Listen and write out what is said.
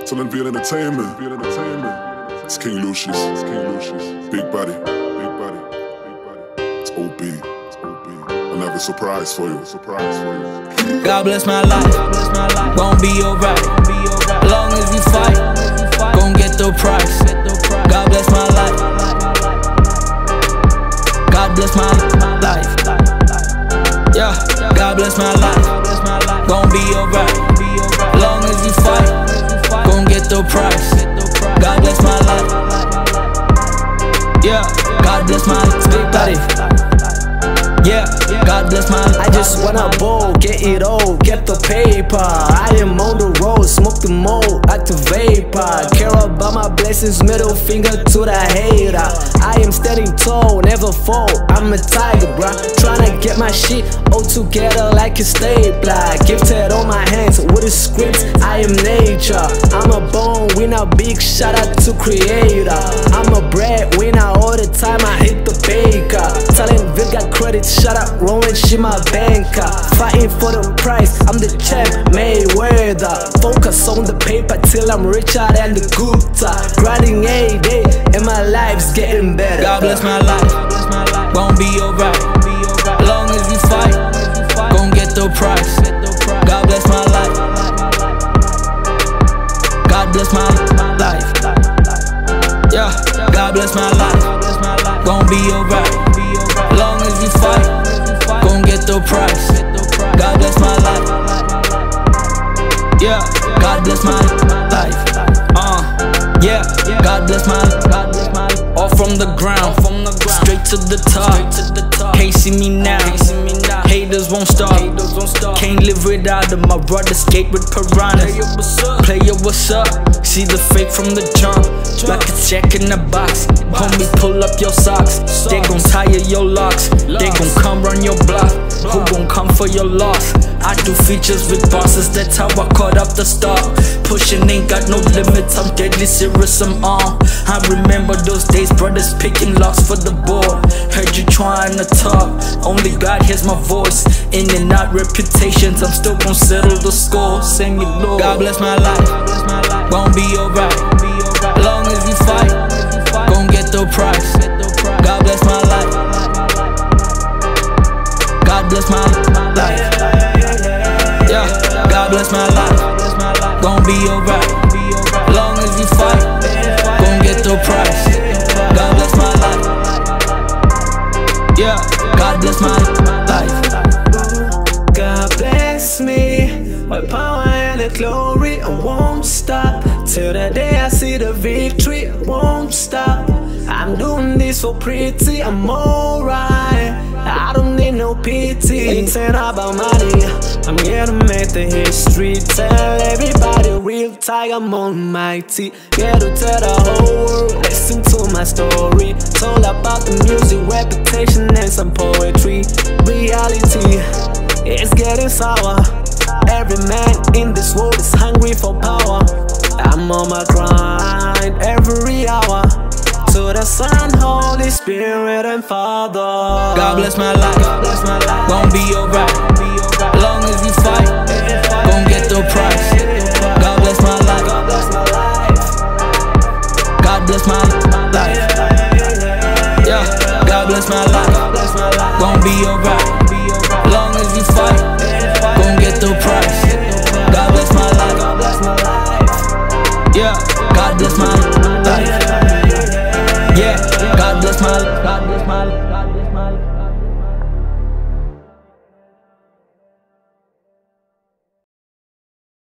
Till Feel Entertainment. It's King Lucius. Big body. It's OB. I have a surprise for you. God bless my life. Gon' be alright. Long as we fight, gon' get the prize. God bless my life. God bless my life. Yeah, God bless my life. Gon' be alright. Long as we fight, gon' get the prize. God bless my life. Yeah, God bless my life. Yeah, God bless my life. I just wanna bowl, get it all, get the paper. I am on the road, smoke the mold, act the vapor. Care about my blessings, middle finger to the hater. I am standing tall, never fall, I'm a tiger, bruh. Tryna get my shit all together like a stapler. Gifted on my hands with a script, I am nature. I'm a born winner, big shout out to creator. I'm a breadwinner, all the time I hit the baker. Talentville got credits, shout out Rowan, she my banker. Fighting for the prize, I'm the champ, Mayweather. Focus on the paper till I'm richer than the Gupta. Grinding a day, and my life's getting better. God bless my life, gon' be alright. Long as we fight, gon' get the prize. God bless my life. God bless my life. Yeah, God bless my life. Gon' be alright. Long as we fight, gon' get the prize. God bless my life. Yeah, God bless my life. Yeah, God bless my life. All from the ground, straight to the top. Can't see me now, haters won't stop. Can't live without them, my brother skate with piranhas. Player, what's up? See the fake from the jump, like a check in the box. Homie, pull up your socks. They gon' tire your locks. They gon' come run your block. Who gon' come for your loss? I do features with bosses, that's how I caught up the star. Pushing ain't got no limits, I'm deadly serious, I'm on. I remember those days, brothers picking locks for the board. Heard you trying to talk, only God hears my voice. In and out reputations, I'm still gon' settle the score. Sing it, Lord. God bless my life, gon' be alright. Long as we fight, gon' get the prize. God bless my life. God bless my life. Yeah, God bless my life. Gon' be alright. Long as we fight, gon' get the prize. God bless my life. Yeah, God bless my life. God bless me, my power and the glory. I won't stop till the day I see the victory. I won't stop. I'm doing this for pretty, I'm alright. I don't need no pity. Ain't saying about money, I'm here to make the history. Tell everybody real tight, I'm almighty. Here to tell the whole world, listen to my story. It's all about the music, reputation and some poetry. Reality is getting sour. Every man in this world is hungry for power. I'm on my grind every hour. To the Son, Holy Spirit and Father. God bless my life, gon' be alright. Long as we fight, gon' get the prize. God bless my life. God bless my life. Yeah, God bless my life. Gon' be alright. Long as we fight, gon' get the prize. God bless my life. Yeah, God bless my life. Yeah, God bless my life. God bless my life. God bless my life.